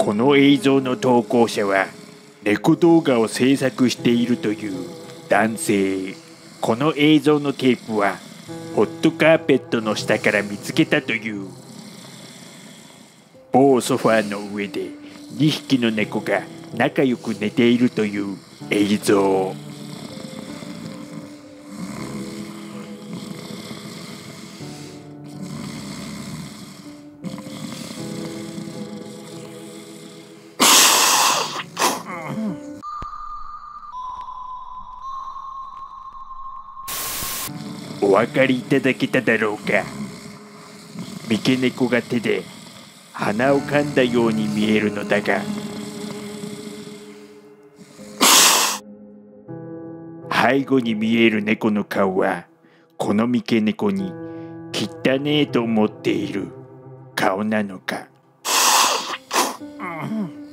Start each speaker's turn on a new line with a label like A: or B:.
A: この映像の投稿者は猫動画を制作しているという男性。この映像のテープはホットカーペットの下から見つけたという。某ソファーの上で2匹の猫が仲良く寝ているという映像。お分かりいただけただろうか。三毛猫が手で鼻を噛んだように見えるのだが、背後に見える猫の顔はこの三毛猫に汚ねえと思っている顔なのか。